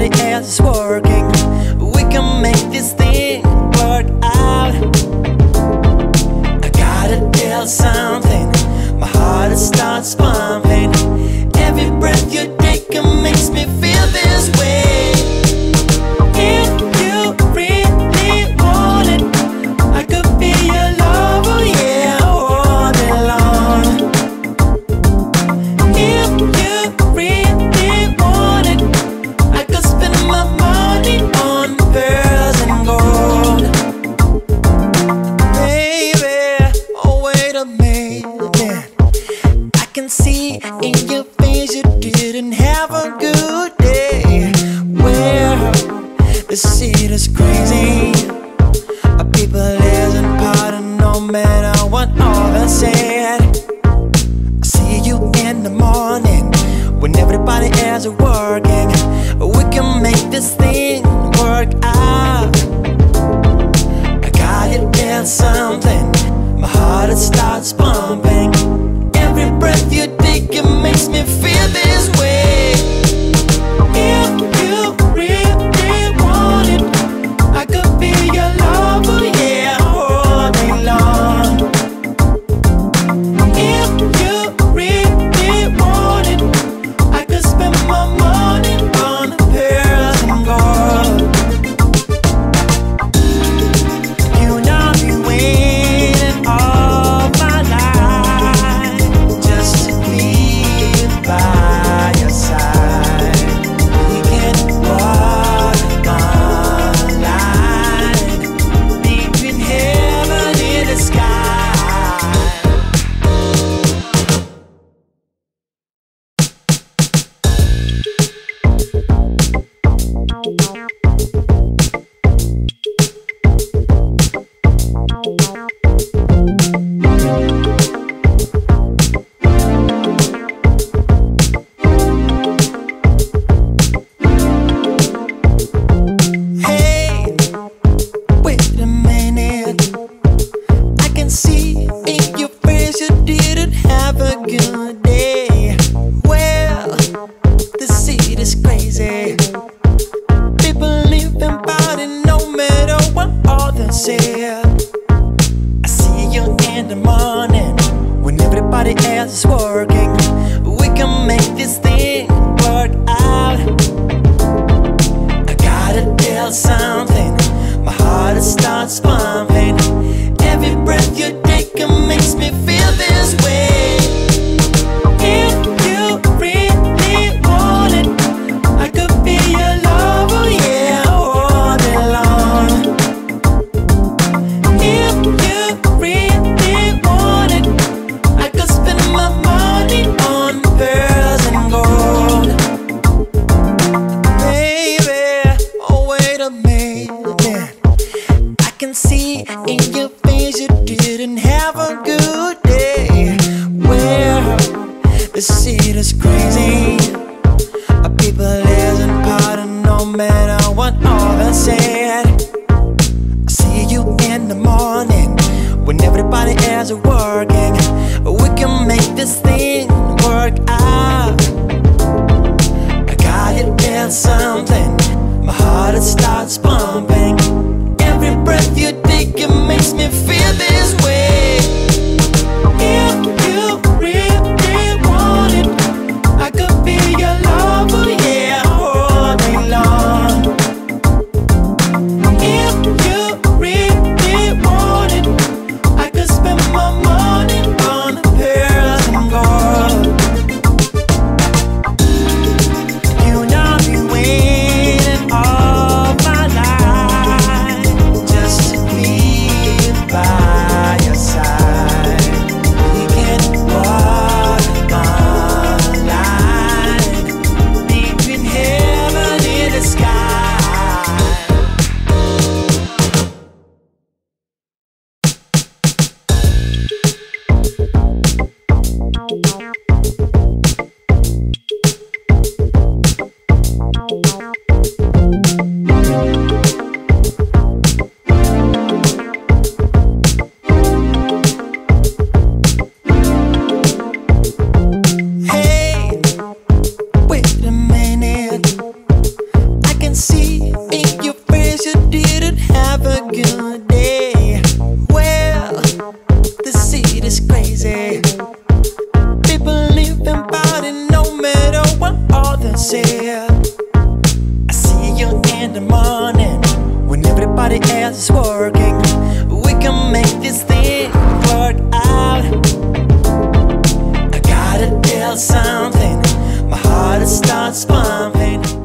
everybody else is working. We can make this thing work out. I gotta tell something, my heart it starts pumping. Every breath you take makes me feel this way. If you really want it, I could be your lover, yeah, all day long. If you really want it, I could spend my money on pearls and gold. Baby, oh wait a minute, I can see in your face you didn't have a good day. Well, the city's crazy, people isn't part of no matter what others said. I see you in the morning when everybody else is working. We can make this thing work out. I gotta tell something, my heart it starts pumping. Every breath you take it makes me feel this way. If you really want it, I could be your lover, yeah, all day long. If you really want it, I could spend my money on pearls and gold. You know I've been waiting all my life just to be by your side. We can walk on line between heaven and the sky. Hey, wait a minute, I can see in your face you didn't have a good day. Well, the city's crazy, people living about it no matter what others say. I see you in the morning when everybody else is working. We can make this thing work out. I gotta tell something, my heart it starts pumping. Every breath you take makes me feel this way. If you really want it, I could be your lover, yeah, all day long. If you really want it, I could spend my money on pearls and gold. Baby, oh wait a minute, I can see in your face you didn't have a good day. didn't have a good day. Well, the city's crazy. People living about it no matter what others say. I see you in the morning when everybody else is working. We can make this thing work out. I gotta tell something, my heart starts pumping.